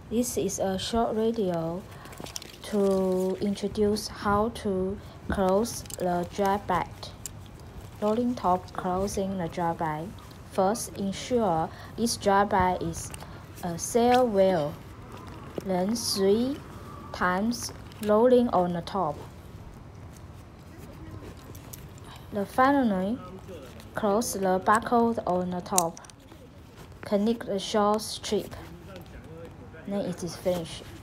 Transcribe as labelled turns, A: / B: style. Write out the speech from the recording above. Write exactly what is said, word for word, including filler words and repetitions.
A: This is a short video to introduce how to close the dry bag. Rolling top closing the dry bag. First, ensure this dry bag is a seal well. Then three times rolling on the top. The finally, close the barcode on the top. Connect the short strip. Then it is finished.